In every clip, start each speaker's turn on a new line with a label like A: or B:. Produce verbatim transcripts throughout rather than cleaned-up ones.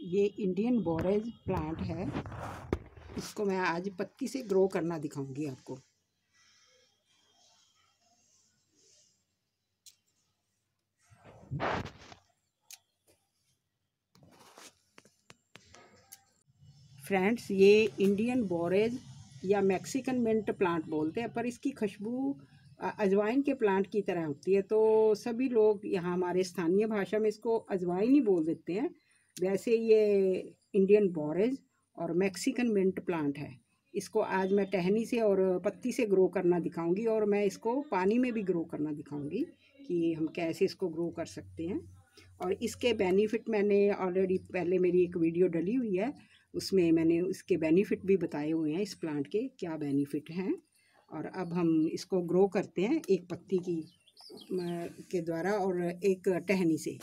A: ये Indian borage plant है। इसको मैं आज पत्ती से ग्रो करना दिखाऊंगी आपको। फ्रेंड्स, ये इंडियन बोरेज या मैक्सिकन मिंट प्लांट बोलते हैं, पर इसकी खुशबू अजवाइन के प्लांट की तरह होती है। तो सभी लोग यहाँ हमारे स्थानीय भाषा में इसको अजवाइन ही बोल देते हैं। वैसे ये इंडियन बोरेज और मैक्सिकन मिंट प्लांट है। इसको आज मैं टहनी से और पत्ती से ग्रो करना दिखाऊंगी, और मैं इसको पानी में भी ग्रो करना दिखाऊंगी कि हम कैसे इसको ग्रो कर सकते हैं। और इसके बेनिफिट मैंने ऑलरेडी पहले मेरी एक वीडियो डली हुई है, उसमें मैंने इसके बेनिफिट भी बताए हुए हैं, इस प्लांट के क्या बेनिफिट हैं। और अब हम इसको ग्रो करते हैं एक पत्ती की के द्वारा और एक टहनी से।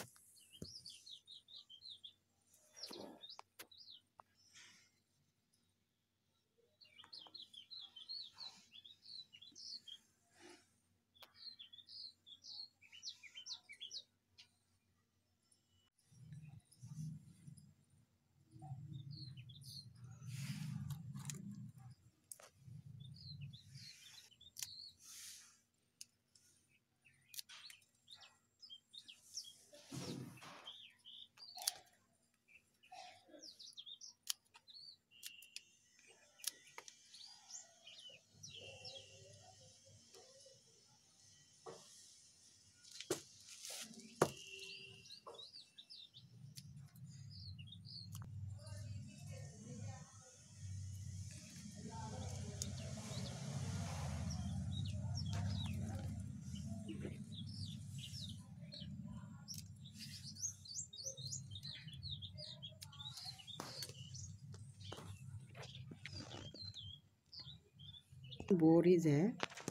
A: बोरेज है,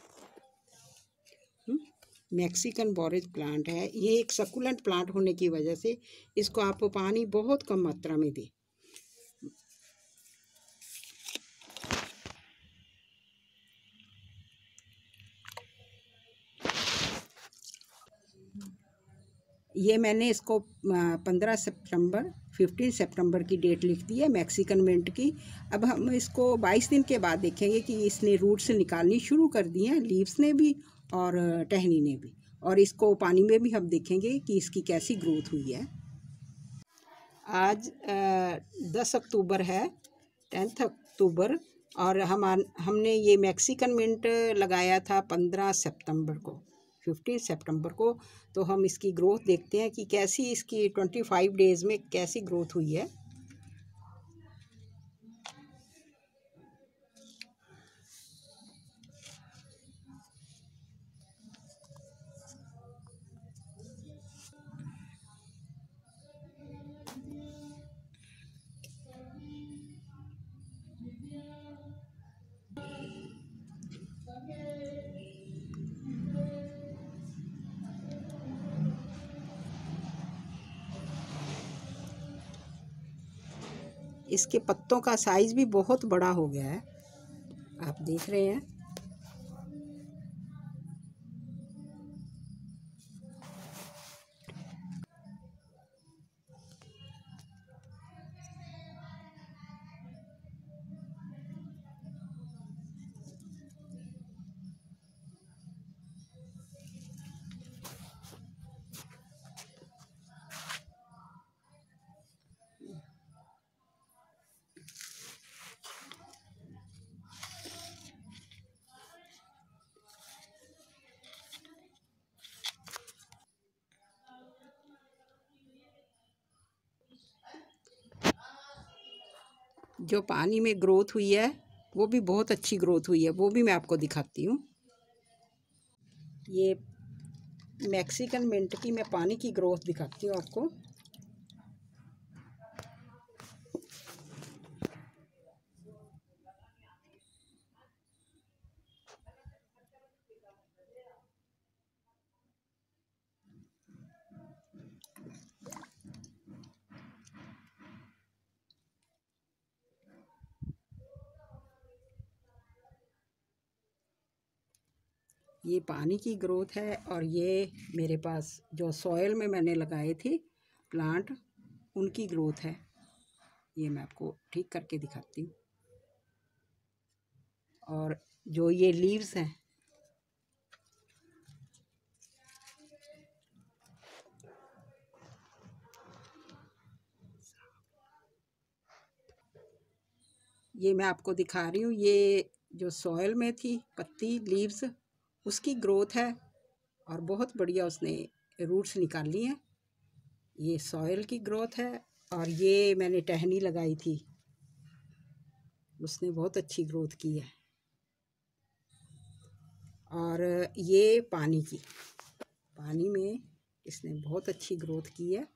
A: मैक्सिकन बोरेज प्लांट है। ये एक सकुलेंट प्लांट होने की वजह से इसको आप पानी बहुत कम मात्रा में दें। ये मैंने इसको पंद्रह सितंबर फिफ्टीन सितंबर की डेट लिख दी है मैक्सिकन मिंट की। अब हम इसको बाईस दिन के बाद देखेंगे कि इसने रूट्स निकालनी शुरू कर दी हैं, लीव्स ने भी और टहनी ने भी। और इसको पानी में भी हम देखेंगे कि इसकी कैसी ग्रोथ हुई है। आज दस अक्टूबर है, टेंथ अक्टूबर, और हम हमने ये मैक्सिकन मिंट लगाया था पंद्रह सितंबर को, फिफ्टीन सितंबर को। तो हम इसकी ग्रोथ देखते हैं कि कैसी इसकी ट्वेंटी फाइव डेज़ में कैसी ग्रोथ हुई है। इसके पत्तों का साइज़ भी बहुत बड़ा हो गया है, आप देख रहे हैं। जो पानी में ग्रोथ हुई है वो भी बहुत अच्छी ग्रोथ हुई है, वो भी मैं आपको दिखाती हूँ। ये मैक्सिकन मिंट की मैं पानी की ग्रोथ दिखाती हूँ आपको। ये पानी की ग्रोथ है, और ये मेरे पास जो सॉयल में मैंने लगाए थे प्लांट, उनकी ग्रोथ है। ये मैं आपको ठीक करके दिखाती हूँ। और जो ये लीव्स हैं, ये मैं आपको दिखा रही हूँ। ये जो सॉयल में थी पत्ती, लीव्स, उसकी ग्रोथ है और बहुत बढ़िया उसने रूट्स निकाल ली हैं। ये सॉयल की ग्रोथ है। और ये मैंने टहनी लगाई थी, उसने बहुत अच्छी ग्रोथ की है। और ये पानी की, पानी में इसने बहुत अच्छी ग्रोथ की है।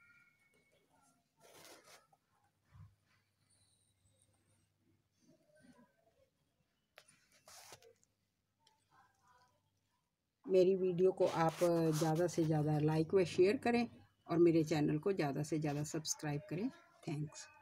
A: मेरी वीडियो को आप ज़्यादा से ज़्यादा लाइक व शेयर करें और मेरे चैनल को ज़्यादा से ज़्यादा सब्सक्राइब करें। थैंक्स।